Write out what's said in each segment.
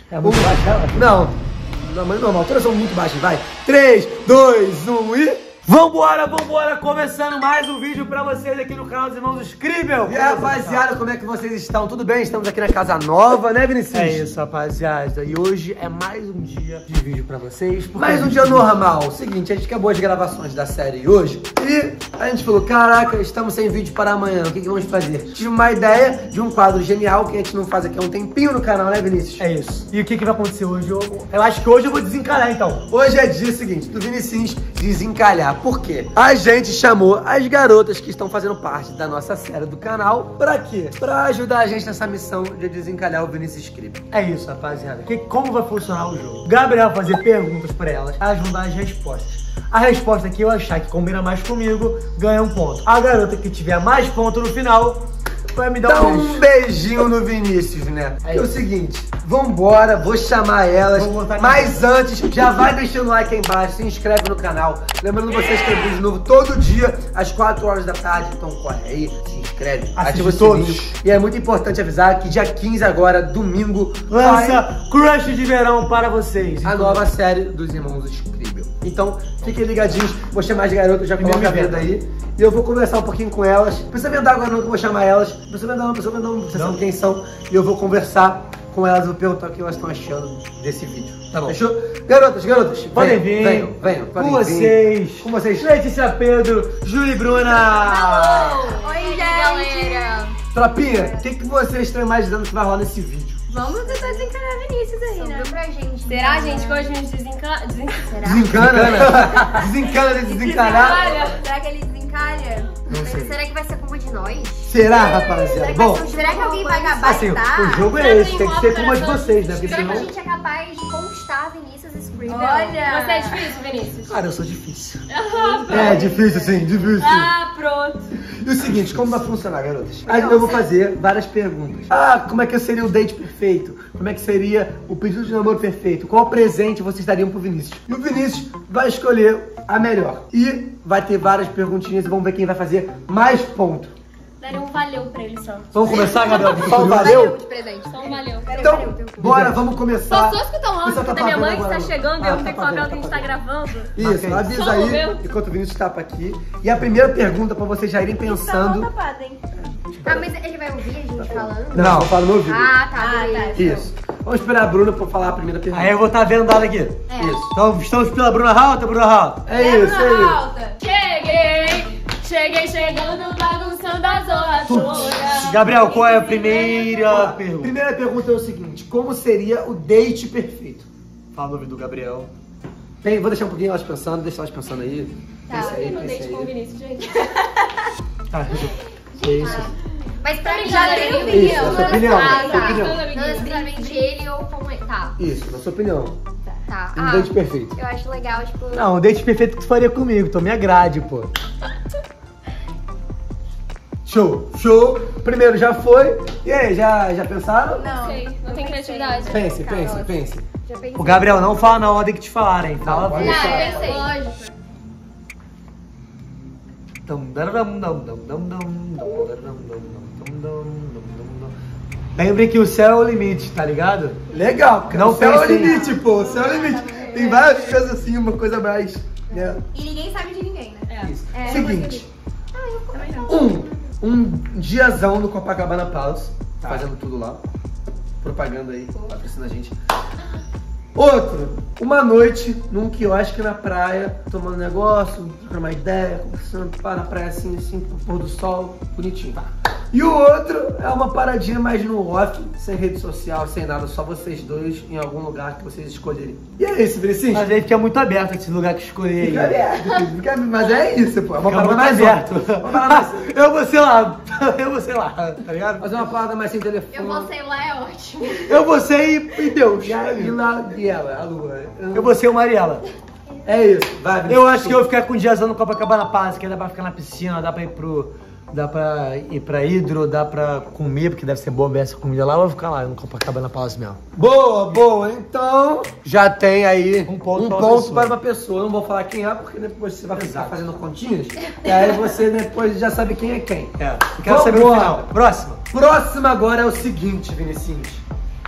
É muito baixo ela? Não, mas normal, todas são muito baixas, vai. 3, 2, 1 e... Vambora, vambora, começando mais um vídeo pra vocês aqui no canal dos Irmãos Screebel. E aí, rapaziada, como é que vocês estão? Tudo bem? Estamos aqui na casa nova, né, Vinicius? É isso, rapaziada. E hoje é mais um dia de vídeo pra vocês. Mais um dia normal. Seguinte, a gente acabou as gravações da série hoje e a gente falou, caraca, estamos sem vídeo para amanhã, o que vamos fazer? Tive uma ideia de um quadro genial que a gente não faz aqui há um tempinho no canal, né, Vinícius? É isso. E o que vai acontecer hoje? Eu acho que hoje eu vou desencalhar, então. Hoje é dia seguinte, do Vinicius desencalhar. Por quê? A gente chamou as garotas que estão fazendo parte da nossa série do canal. Pra quê? Pra ajudar a gente nessa missão de desencalhar o Vinicius Screebel. É isso, rapaziada. Como vai funcionar o jogo? Gabriel vai fazer perguntas pra elas, elas vão dar as respostas. A resposta que eu achar que combina mais comigo, ganha um ponto. A garota que tiver mais ponto no final, vai me dar um beijinho no Vinícius, né? É o seguinte, vambora, vou chamar elas, mas antes, já vai deixando o like aí embaixo, se inscreve no canal. Lembrando vocês que tem vídeo novo todo dia, às 4 horas da tarde, então corre aí, se inscreve, ativa o sininho. E é muito importante avisar que dia 15 agora, domingo, lança Crush de Verão para vocês. A nova série dos Irmãos Screebel. Então, fiquem ligadinhos, vou chamar as garotas, já coloca a venda aí. E eu vou conversar um pouquinho com elas. Não precisa vendar agora não, que eu vou chamar elas. Não precisa vendar não, vocês sabem quem são. E eu vou conversar com elas, vou perguntar o que elas estão achando desse vídeo. Tá bom? Fechou? Garotas, podem vir. Venham. Com vocês. Letícia Pedro, Júlia e Bruna. Alô! Oi, gente, galera. Tropinha, o que vocês estão imaginando que vai rolar nesse vídeo? Vamos tentar desencanar Vinícius aí, né? Pra gente. Será, gente, que hoje a gente desencana? Desencana de desencanar? Será que ele desencalha? Não sei. Será que vai ser culpa de nós? Será, rapaziada? Bom, será que alguém vai acabar assim, o jogo é esse, tem que ser como a de vocês, né? Será que a gente é capaz de conquistar Vinícius Screebel? Olha! Você é difícil, Vinícius? Cara, eu sou difícil. É, difícil sim, difícil. Ah, pronto. E o seguinte, como vai funcionar, garotas? Aí eu vou fazer várias perguntas. Como é que seria o date perfeito? Como é que seria o pedido de namoro perfeito? Qual presente vocês dariam pro Vinícius? E o Vinícius vai escolher a melhor. E vai ter várias perguntinhas e vamos ver quem vai fazer mais ponto. Daria um valeu pra ele só. Vamos começar, Gabriel? Só um valeu? De presente. Só um valeu. Então, bora, vamos começar. Só escutar um áudio da minha mãe que está chegando e eu tenho que falar que a gente tá gravando. Isso, avisa aí, enquanto o Vinícius tapa aqui. E a primeira pergunta pra vocês já irem pensando... mas ele vai ouvir a gente falando? Não, eu falo no ouvido. Tá. Isso. Vamos esperar a Bruna pra falar a primeira pergunta. Aí eu vou estar vendado aqui. Isso. Então estamos pela Bruna Rauta, Bruna Rauta. É isso, Cheguei chegando, bagunçando a zona toda. Gabriel, qual é a primeira pergunta? Primeira pergunta é o seguinte, como seria o date perfeito? Fala no ouvido do Gabriel. Vou deixar um pouquinho elas pensando, deixa elas pensando aí. Tá, eu não date com o Vinícius, gente. Tá, isso. Mas pra mim já tem opinião. Isso, na sua opinião. Não necessariamente ele ou como ele. Tá. Isso, na sua opinião. Tá. Um date perfeito. Eu acho legal, tipo... Não, um date perfeito que tu faria comigo, então me agrade, pô. Show. Primeiro já foi. E aí, já pensaram? Não sei, não tem criatividade. Pense. Já pensei. O Gabriel, não fala na ordem que te falarem. Fala. Pode deixar. Pensei. Lógico. Lembre que o céu é o limite, tá ligado? Legal, cara. Não o céu é o pensem. limite, pô. O céu é o limite. Tem várias coisas assim, uma coisa mais... Né? E ninguém sabe de ninguém, né? Isso. É, Seguinte. eu Um diazão no Copacabana Palace. Fazendo tudo lá. Propaganda aí, patrocina a gente. Outro, uma noite num quiosque na praia, tomando negócio, trocando uma ideia, conversando, na praia assim, pro pôr do sol, bonitinho. E o outro é uma paradinha mais no off, sem rede social, sem nada, só vocês dois em algum lugar que vocês escolherem. E é isso, Vinicius? Mas aí fica muito aberto esse lugar que escolher aí. Fica aberto, mas é isso, pô. É uma parada muito mais aberto. Eu vou ser lá, tá ligado? Fazer uma parada mais sem telefone. Eu vou ser lá, é ótimo. Eu vou ser e Deus. E lá, e ela, a lua. Eu vou ser o Mariela. É isso, vai, Vinicius. Eu acho que eu vou ficar com o diazão no Copacabana Palace, que dá pra ficar na piscina, dá pra ir pra hidro, dá pra comer, porque deve ser boa essa comida lá, eu vou ficar lá no Copacabana Palace mesmo. Boa. Então, já tem aí um ponto para uma pessoa. Eu não vou falar quem é, porque depois você vai ficar fazendo continhas. E aí você depois já sabe quem é quem. Eu quero saber no final. Próxima agora é o seguinte, Vinicius.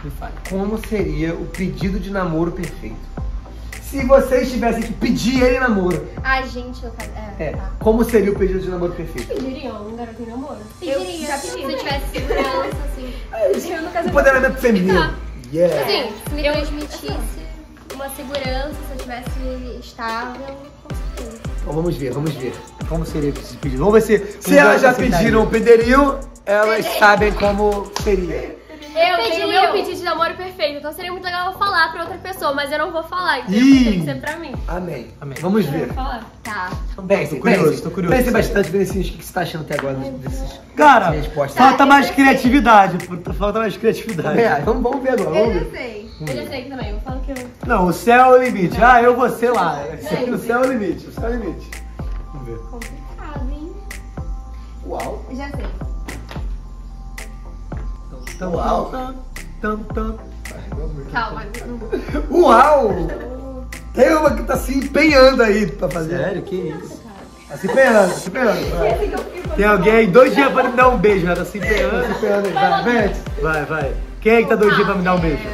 Me fale, como seria o pedido de namoro perfeito? Se vocês tivessem que pedir ele namoro. Ai, gente, eu faço. Tá. Como seria o pedido de namoro perfeito? Pediriam um garoto em namoro? Pediria. Já Se pedi. eu tivesse segurança, assim. Eu no caso Empoderamento feminino. Yeah. Assim, se me transmitisse uma segurança, se eu tivesse estável, com certeza. Então vamos ver, vamos ver. Como seria esse pedido? Vamos ver Se elas já pediram o pederiam, elas sabem como seria. Eu tenho o Pediriam. meu pedido de namoro perfeito, então seria muito legal eu falar pra outra pessoa, mas eu não vou falar, então Ih. tem que ser pra mim. Amém. Amém. Vamos Eu ver. vou falar. Tá. Pense, Tô curioso, pense. tô curioso. Pense bastante, Vinicius, o que você tá achando até agora desses Cara, respostas? falta mais criatividade. Falta mais criatividade. Vamos ver agora, Eu vamos já ver. sei. Eu já sei que também, eu falo que eu... Não, o céu é o limite. Ah, eu vou ser lá. O céu é o limite, o céu é o limite. Vamos ver. Complicado, hein? Uau. Eu já sei. Uau. Calma. Uau! Tem uma que tá se empenhando aí pra fazer. Sério? Que isso? Tá se empenhando, se empenhando. Tem alguém aí 2 dias pra me dar um beijo, né? Tá se empenhando. Se empenhando aí, vai, vem. Vai, vai. Quem é que tá 2 dias pra me dar um beijo?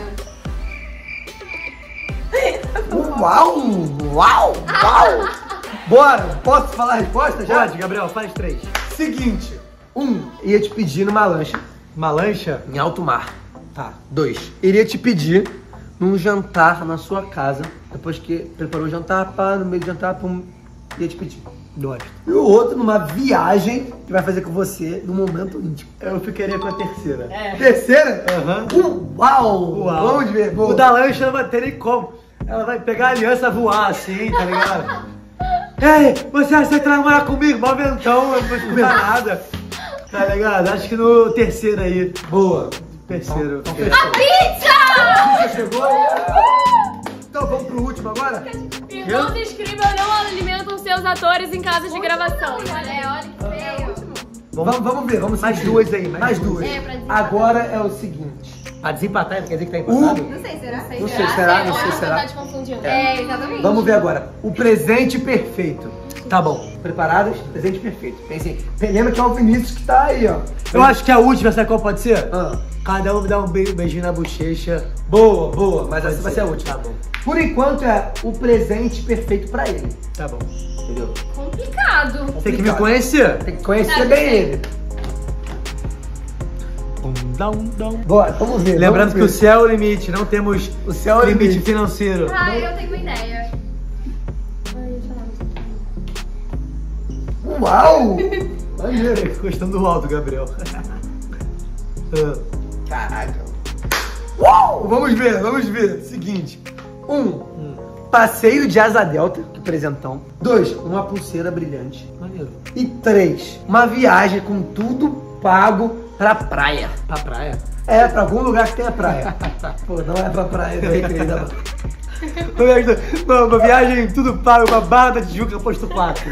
Uau! Uau! Uau! Bora! Posso falar a resposta já? Pode, Gabriel, faz 3. Seguinte. 1. Ia te pedir numa lancha Uma lancha? em alto mar. Tá. 2. Iria te pedir num jantar na sua casa. Depois que preparou o jantar, pá, no meio do jantar, pum, ia te pedir. Gosto. E o outro numa viagem que vai fazer com você num momento íntimo. Eu ficaria com a terceira. Terceira? Aham. Uau! Uau. Vamos ver. Boa. O da lancha não vai ter nem como. Ela vai pegar a aliança e voar assim, tá ligado? Ei, você aceita namorar comigo? Mó ventão, eu não vou escutar nada. Tá ligado? Acho que no terceiro aí. Boa. Terceiro. Pizza! Você chegou? Então vamos pro último agora? Irmãos escríbam não alimentam seus atores em casas de gravação. Olha que feio. Vamos ver, vamos Mais seguir. 2 aí, Mais duas. É, pra desempatar. Agora é o seguinte. A desempatar, quer dizer que tá empatado? Não sei, será? Não sei, será? Não sei, Olha, será? tá te confundindo. Exatamente. Vamos ver agora. O presente perfeito. Tá bom. Preparados? Presente perfeito. Pensem. Lembra que é o Vinícius que tá aí, ó. Eu acho que a última, sabe qual pode ser? Ah. Cada um me dá um beijinho na bochecha. Boa, boa. Mas essa vai ser a última. Tá bom. Por enquanto é o presente perfeito pra ele. Tá bom. Entendeu? Complicado. Tem que me conhecer. Tem que conhecer Tá, bem sei. ele. Dum. Bora, vamos ver. Lembrando vamos que o ver. céu é o limite, não temos O céu é o limite limite. financeiro. Ai, eu tenho uma ideia. Uau! Maneiro. Gostando do alto, Gabriel. Caraca. Uau! Vamos ver. Seguinte. 1. Passeio de asa delta, que presentão. 2. Uma pulseira brilhante. Maneiro. E 3. Uma viagem com tudo pago pra praia. Pra praia? É, pra algum lugar que tenha praia. Pô, não é pra praia do Recreio da Uma viagem tudo pago, uma barra da Tijuca posto 4.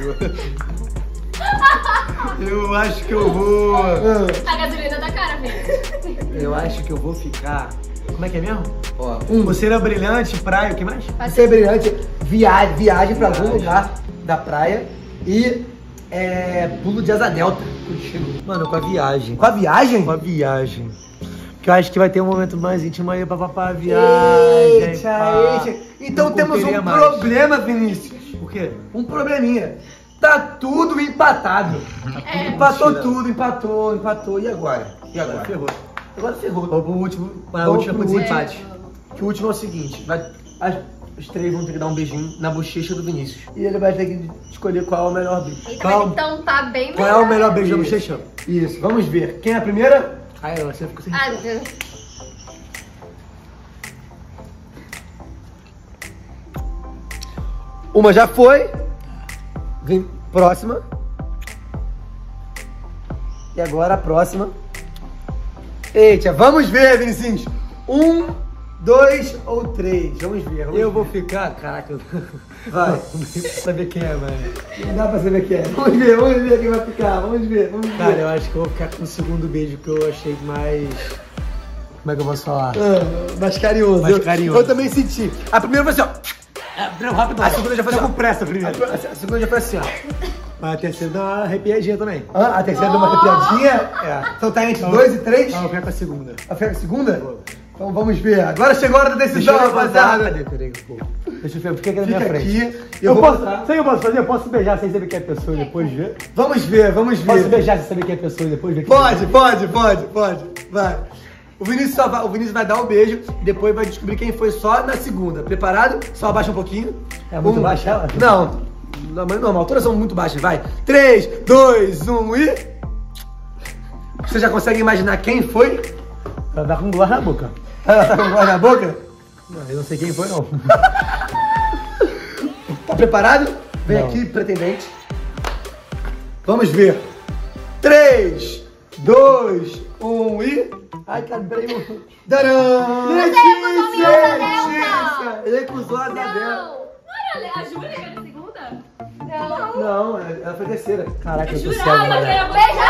Eu acho que eu vou... A gasolina tá cara, filho. Eu acho que eu vou ficar... Como é que é mesmo? Ó, Pulseira brilhante, praia, o que mais? Passeio brilhante, viagem pra algum lugar da praia e pulo de asa delta contigo. Mano, com a viagem. Com a viagem? Com a viagem. Que eu acho que vai ter um momento mais íntimo aí pra viagem. Eita. Então Não temos curtiria um mais. problema, Vinícius. O quê? Um probleminha. Tá tudo empatado. Empatou Mentira. tudo, empatou. E agora? Ferrou. Agora ferrou. Vamos pro último, a Vamos última pro pro último. desempate. Que o último é o seguinte, os três vão ter que dar um beijinho na bochecha do Vinícius. E ele vai ter que escolher qual é o melhor beijo. Eita, vai ter que tampar bem Qual é o melhor beijo da Isso. bochecha? Isso, vamos ver. Quem é a primeira? Ai, você ficou sem... Ai, meu Deus. Uma já foi. Vem, próxima. E agora a próxima. Eita, vamos ver, Vinicius. 1, 2 ou 3. Vamos ver. Eu vou ficar... Caraca, Vai. não dá pra saber quem é, mano. Não dá pra saber quem é. Vamos ver quem vai ficar. Vamos ver. Cara, eu acho que eu vou ficar com o segundo beijo que eu achei mais... Como é que eu posso falar? Mais carinhoso. Mais carinhoso. Eu também senti. A primeira foi assim, ó. Não, rápido. A segunda já foi Tá assim, com ó. pressa primeiro. A segunda já foi assim, ó. Mas a terceira dá uma arrepiadinha também. Ah, a terceira deu uma arrepiadinha. É. Então tá entre 2 e 3. Não, eu vou ficar com a segunda. A segunda? Então vamos ver. Agora chegou a hora da decisão, rapaziada. Peraí, pô. Deixa eu ver, fica aqui na minha Fica frente. aqui. Eu posso, sabe o que eu posso fazer? Eu posso beijar sem saber quem é a pessoa e depois ver? Vamos ver, vamos ver. Posso beijar sem saber quem é a pessoa e depois ver? Pode. Vai. O Vinícius vai dar um beijo e depois vai descobrir quem foi só na segunda. Preparado? Só abaixa um pouquinho. É muito baixa ela? Não. Não, alturas são muito baixas. Vai. 3, 2, 1 e... Você já consegue imaginar quem foi? Ela tá com guarda na boca. Ela tá com o na boca? Não, eu não sei quem foi, não. Tá preparado? Vem Não. aqui, pretendente. Vamos ver. 3, 2, 1 e... Ai, cara, peraí. Tcharam! Letícia! Recusou a Isabela. Não era a Júlia que era a segunda? Não, ela foi terceira. Caraca, eu tô cego, Jurava que galera. era Beijar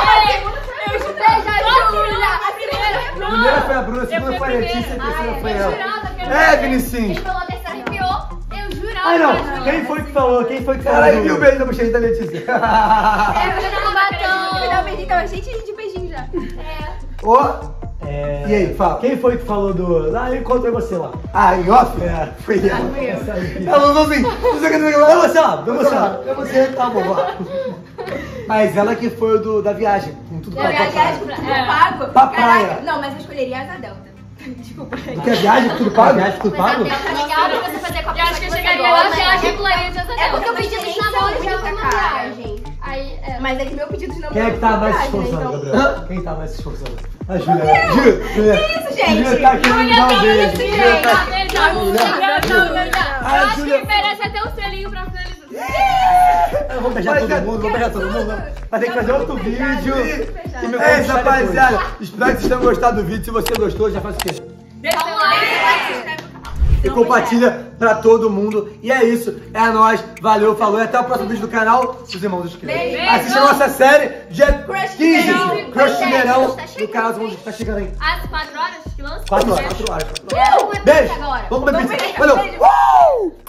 a Júlia! A primeira foi a Bruna, a segunda foi a Letícia, a terceira foi ela. É, Vinicius. Ele falou a terceira arrepiou. Eu jurava. Ai, que era a não. Júlia. Quem foi que falou? Quem foi que falou? Caralho, viu o beijo da bochecha da Letícia? É, eu tava batendo. Me dá um beijinho, tava cheio de beijinho já. Ó. É... E aí, fala. Quem foi que falou do... Ah, eu encontrei você lá. Ah, em off? É. Foi ela. Essa aí. Ela falou assim, não sei o que, não sei o que lá. Vamos lá, vamos lá. É você, tá bom, lá. Mas ela que foi o da viagem, com tudo Eu pago. viajar com tudo pago. Pra praia. Caraca, não, mas eu escolheria a Asa Delta. Desculpa. Do que a viagem, tudo pago? Viagem, tudo Mas a pago? Delta é legal pra você fazer com a Eu acho pessoa que eu você chegaria gosta, lá, mas- eu pularia de asa É porque eu delta. pedi Mas de tem namoro muita já foi uma cara. viagem. Aí, Mas é que meu pedido de namoro Quem é que tá foi uma mais se viagem, né, esforçando, então- Gabriel? Quem tá mais se esforçando? A Júlia. Júlia. Que isso, gente? Júlia tá querendo me dar um beijo. Júlia tá... Eu acho que merece até um selinho pra finalizar. Vamos beijar Mas todo é- mundo, vamos beijar todo mundo. Vai ter que fazer outro vídeo. E me É isso, conquistar rapaziada. Espero que vocês tenham gostado do vídeo. Se você gostou, já faz o quê? Deixa o like. E compartilha pra todo mundo. E é isso. É nóis. Valeu, falou. E até o próximo vídeo do canal. Os irmãos dos inscritos. Beijo. Assista a nossa série dia Crush 15. Verão. Crush de Verão. Tá No chegando, canal dos hein? irmãos que tá chegando aí. Às 4 horas que lança? 4 horas. Vamos comer Beijo. agora. Vamos comer Vamos pizza. comer. Valeu. Beijo.